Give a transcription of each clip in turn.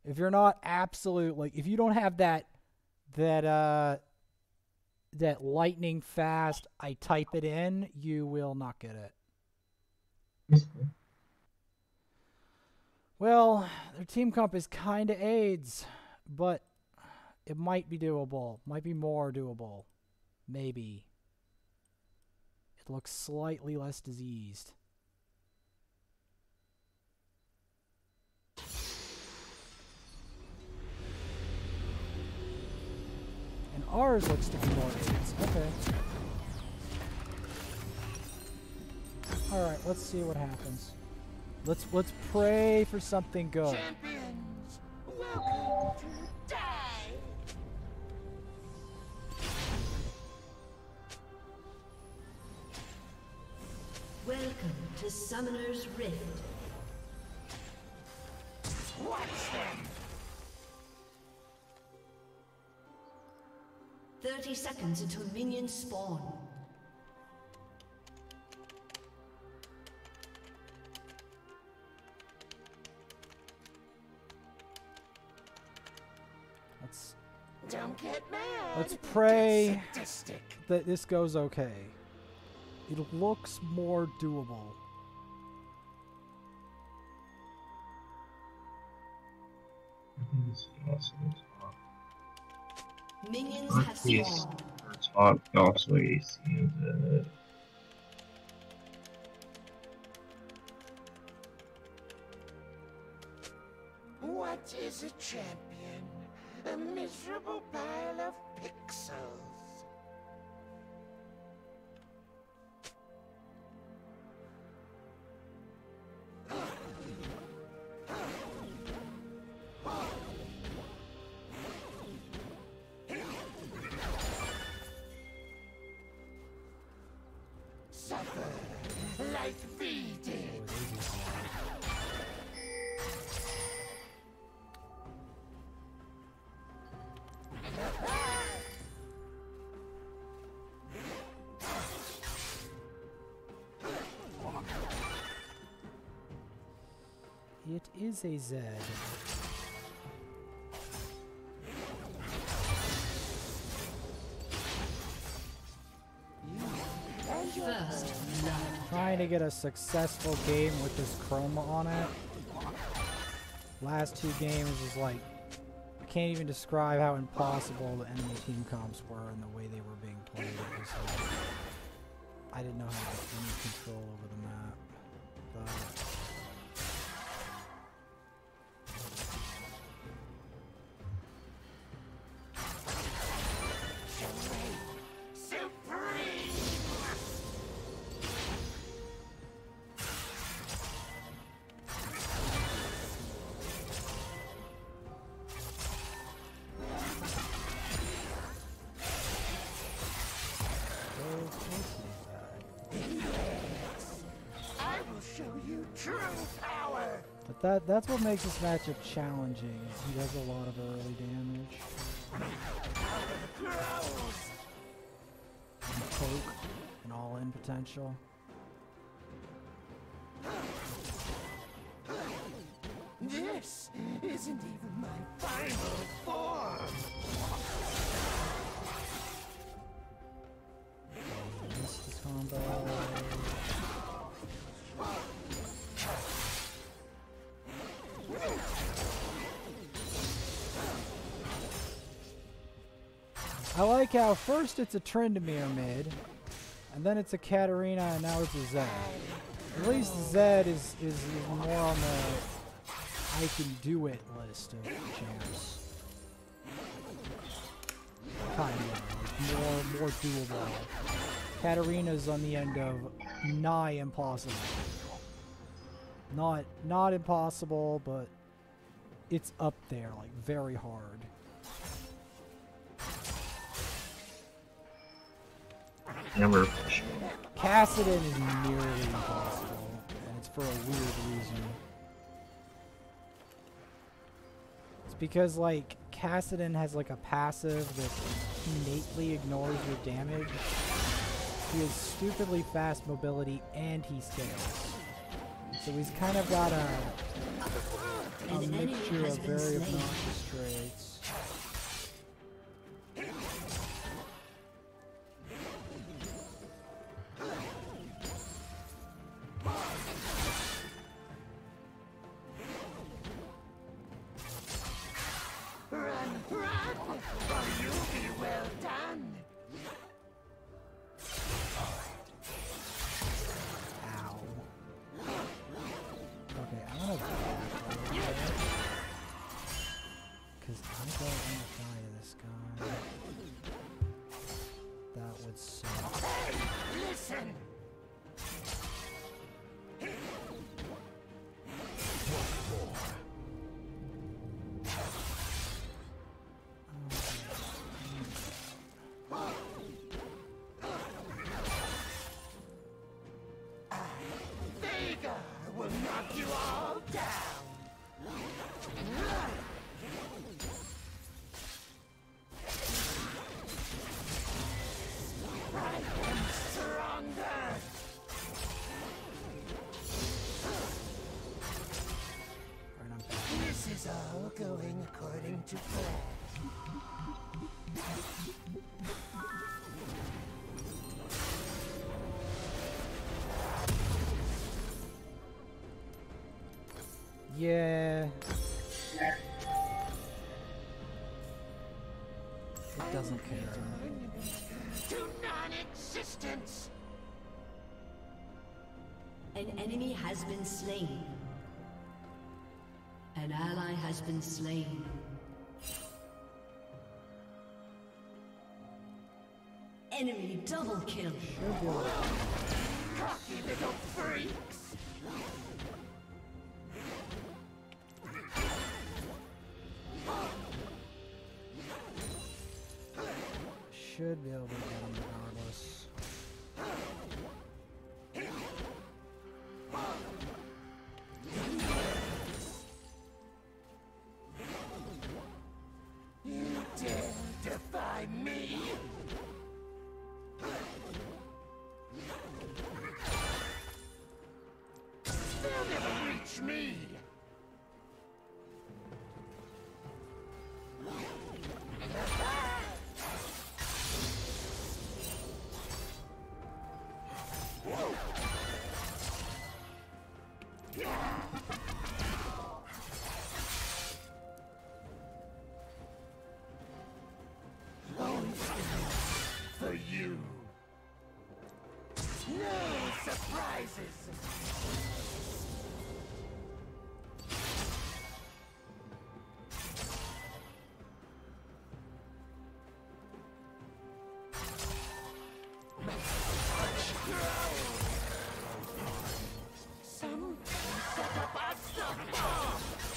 If you're not absolute, like, if you don't have that lightning fast, I type it in, you will not get it. Well, their team comp is kind of AIDS, but it might be doable. Might be more doable. Maybe. It looks slightly less diseased. And ours looks to be more AIDS. Okay. Alright, let's see what happens. Let's pray for something good. Champions, welcome to die. Welcome to Summoner's Rift. Watch them. 30 seconds until minions spawn. Don't get mad. Let's pray Get sadistic. that this goes okay. It looks more doable. Minions have spawned. Top also AC and What is a champion? A miserable pile of pixels. Suffer like we did. It is a Z. First blood. Trying to get a successful game with this Chroma on it. Last two games was like, I can't even describe how impossible the enemy team comps were and the way they were being played. It was like, I didn't know how to get any control over the map. But that's what makes this matchup challenging. He does a lot of early damage. And poke and all-in potential. This isn't even my final form. This combo. I like how first it's a Tryndamere mid, and then it's a Katarina, and now it's a Zed. At least Zed is more on the I can do it list of champs. Kind of, more doable. Katarina's on the end of nigh impossible. Not impossible, but it's up there, like very hard. Never. Kassadin is nearly impossible, and it's for a weird reason. It's because, like, Kassadin has, like, a passive that innately ignores your damage. He has stupidly fast mobility, and he scales. So he's kind of got a An enemy mixture has of been very slain. obnoxious traits. Run, run, or you'll be well done. Ow. Okay, I'm gonna back a little bit. Because I don't want to die to this guy. That would suck. Hey, listen. Veigar will knock you all down. I am stronger. Alright, I'm back. This is all going according to plan. Yeah. It doesn't care. To non-existence. An enemy has been slain. An ally has been slain. Enemy double kill. Should be able to- Cocky little freaks. Should be able to get him regardless. You dare defy me? They'll never reach me. For you. No surprises. Some set up a storm.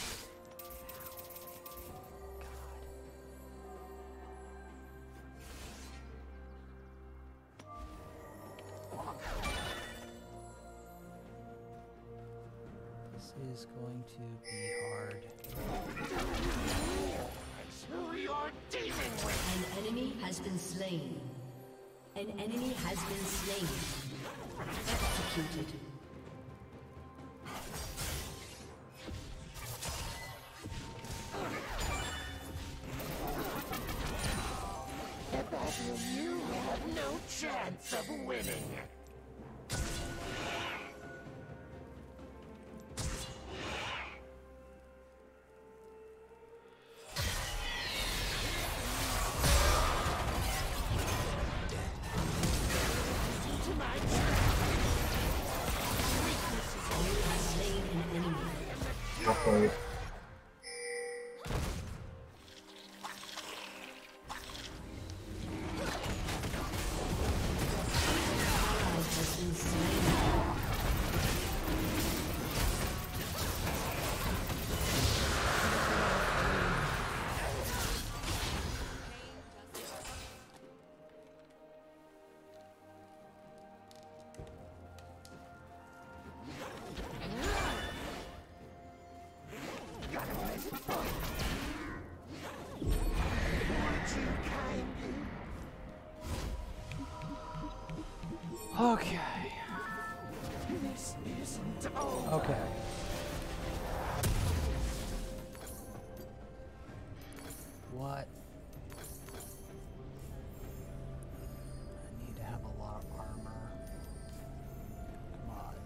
This is going to be hard. Who you're dealing with. An enemy has been slain. An enemy has been slain. Executed. Nathaniel, you have no chance of winning. To my You have slain an enemy. Halfway. Ally has been slain. Okay. This isn't over. Okay. What? I need to have a lot of armor. Come on.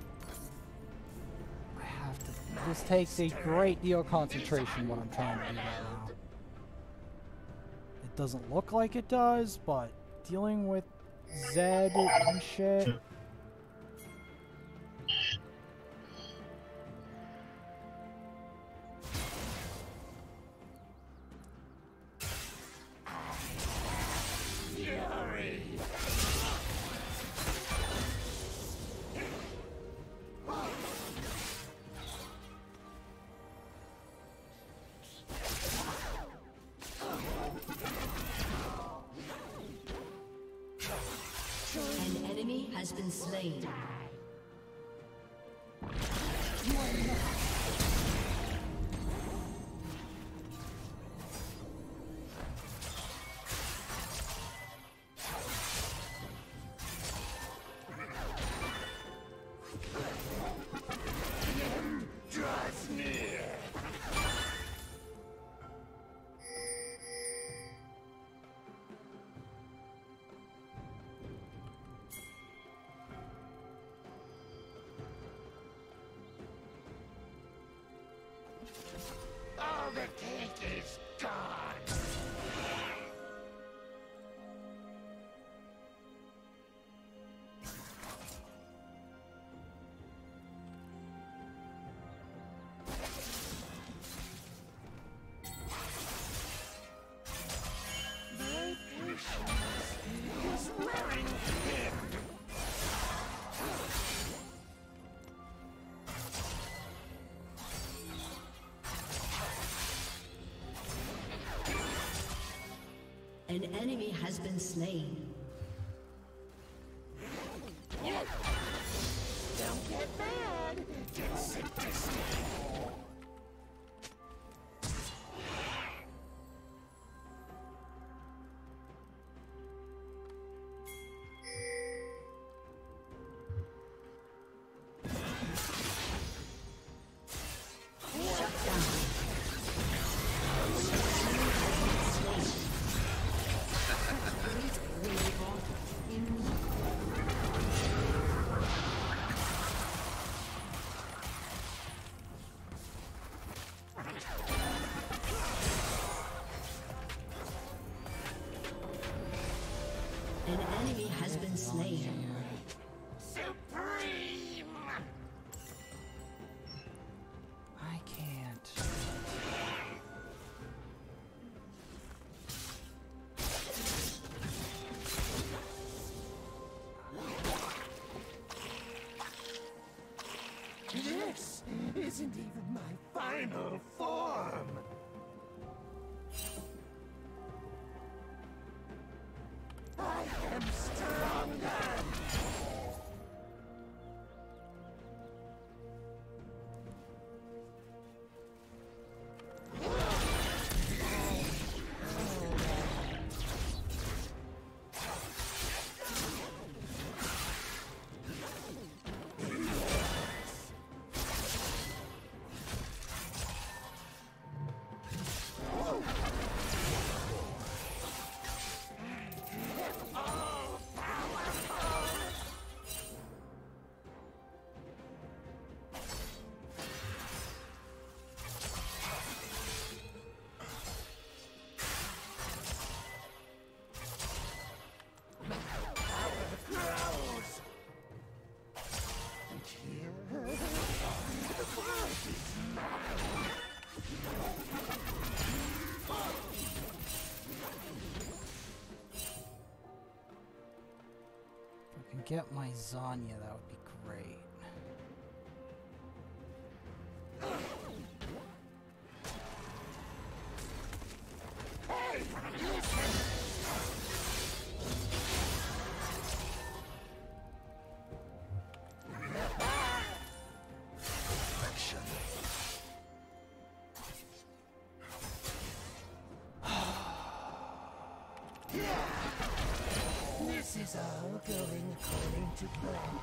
I have to. This takes a great deal of concentration, what I'm trying to do right now. It doesn't look like it does, but dealing with Zed and shit. An enemy has been slain. All the cake is gone. My patience is wearing thin. An enemy has been slain. Don't get mad. Get sick to stay. An enemy has been slain. Supreme. I can't. This isn't even my final form. I am stronger. If I can get my Zanya, that would be great. This is is all going according to plan.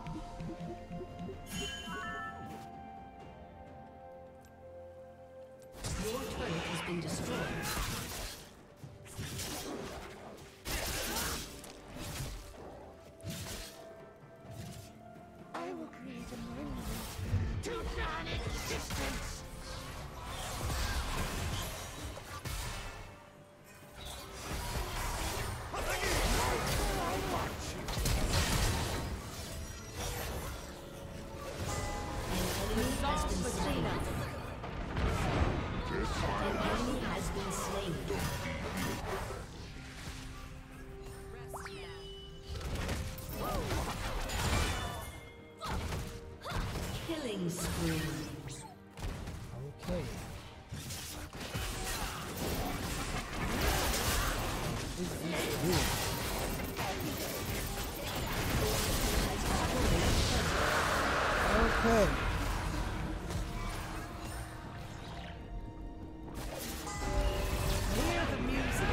Your turret has been destroyed. I will create a monument to non-existence. Killing spree. Okay. What is this doing? Okay. Hear the music.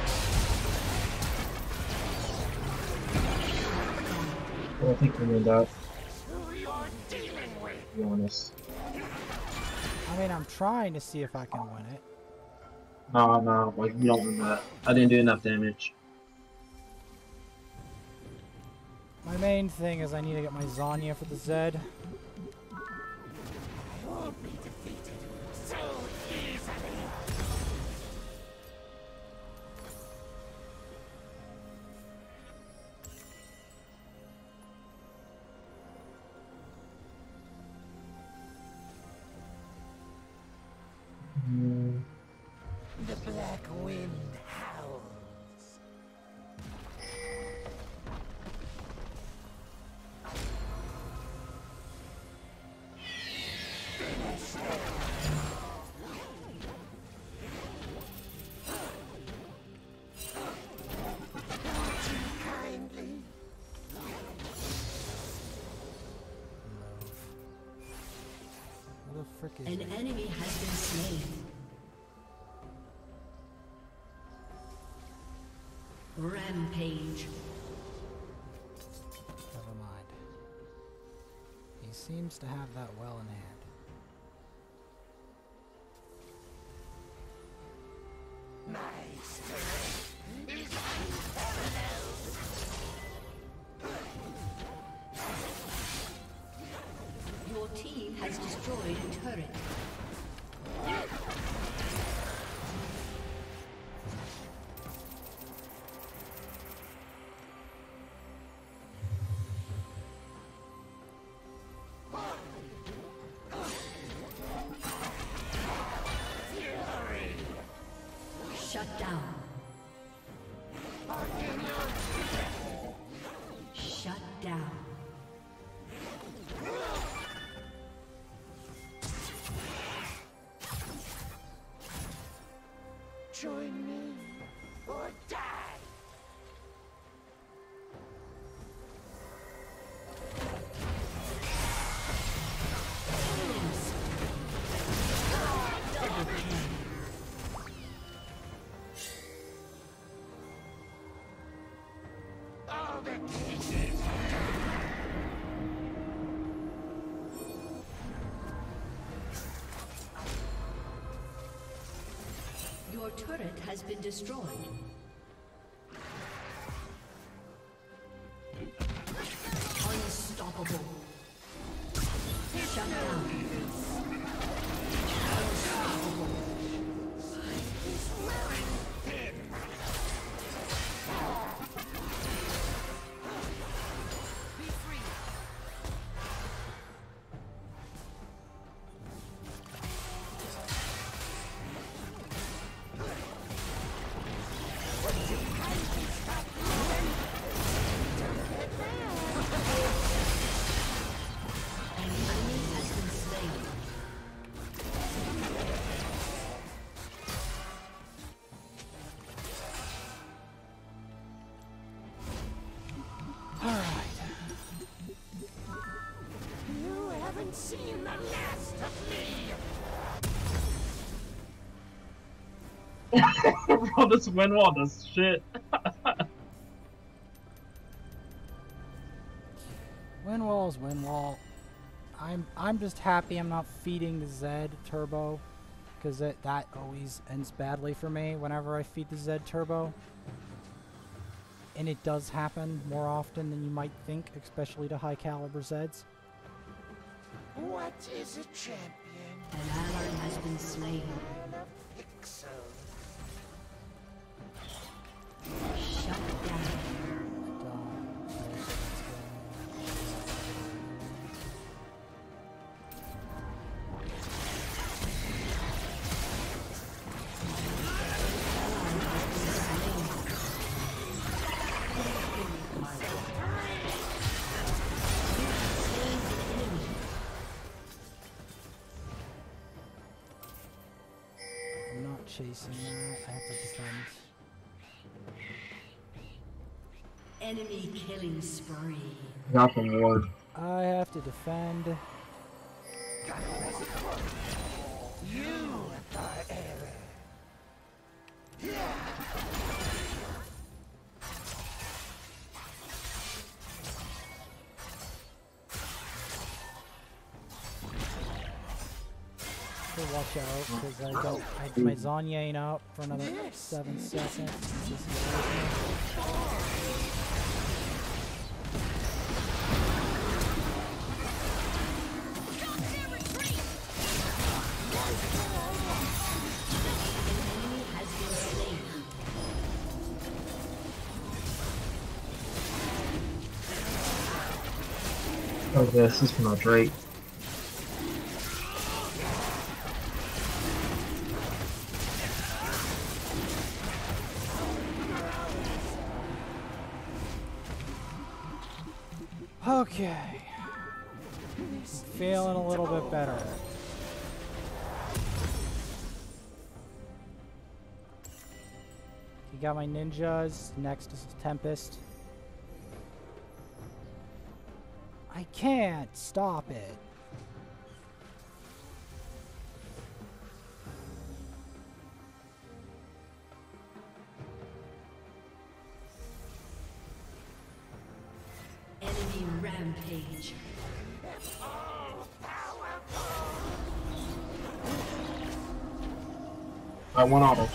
I don't think we need that, Who you're dealing with. to be honest. I mean, I'm trying to see if I can win it. No, like, we don't need that. I didn't do enough damage. My main thing is I need to get my Zanya for the Zed. I won't be defeated so easily. The black wind howls. Kindly. Where the frick is An it? enemy has been slain. Rampage. Never mind. He seems to have that well in hand. My strength is unparalleled. Your team has destroyed a turret. Shut down. Shut down. Join me or die. All the pieces. Your turret has been destroyed. Unstoppable. Shut down. Unstoppable. He's wearing thin. Be free. An enemy has been slain. All right. You haven't seen the last of me. Bro, this win wall does shit. Wind wall is wind wall. I'm just happy I'm not feeding the Zed turbo, because that always ends badly for me whenever I feed the Zed turbo. And it does happen more often than you might think, especially to high caliber Zeds. What is a champion? An ally has been slain. Pixel. Shut down. Chasing that. I have to defend. Enemy killing spree. Got the ward. I have to defend. You are error. Watch out, because I don't. My Zanya ain't up for another 7 seconds. This is Oh, this is not Drake. okay. Feeling a little bit better. You got my ninjas. Next is Tempest. I can't stop it. Enemy rampage. I won auto.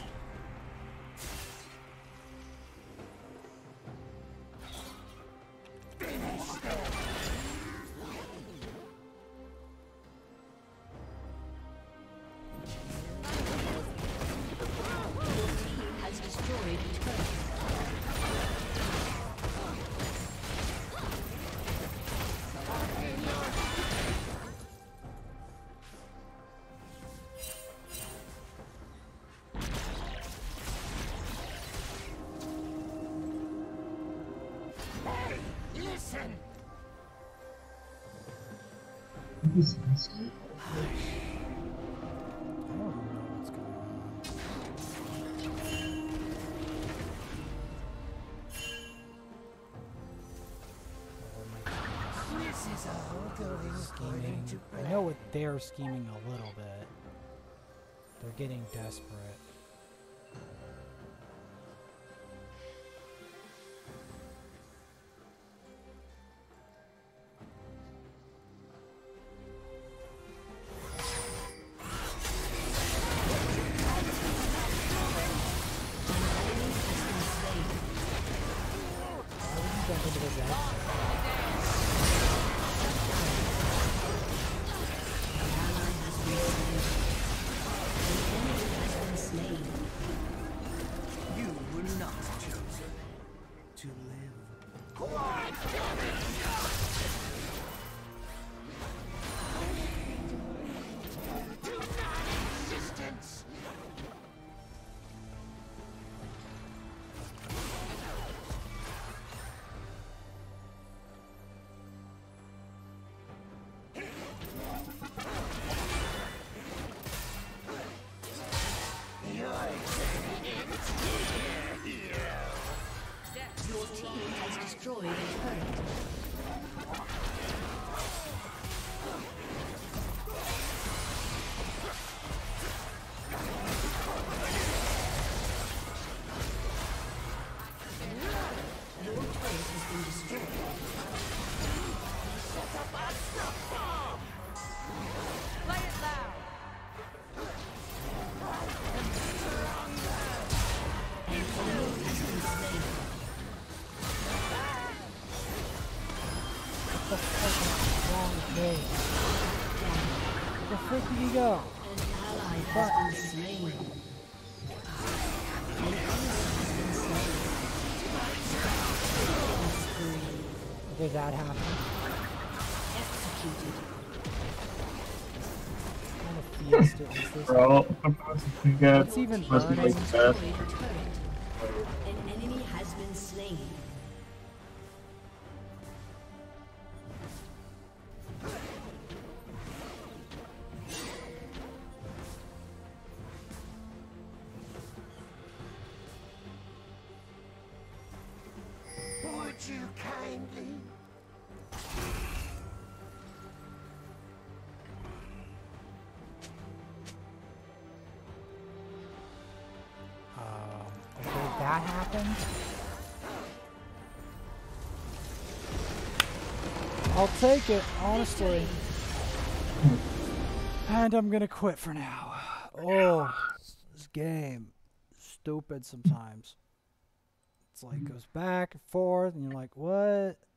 Has destroyed a turret. Listen. I don't know what's going on. This is all going according to I know what they're scheming a little bit. They're getting desperate. Jump into the Zed. An ally has been slain. you go. An ally has been slain. An enemy has been slain. Okay, that happened. Executed. What kind of fiesta is this? Bro, you got What's even must be burning? like Destroyed that. a turret. An enemy has been slain. Would you kindly? Okay, that happened. I'll take it, honestly. And I'm gonna quit for now. Oh, this game, stupid sometimes. It's like goes back and forth, and you're like, what?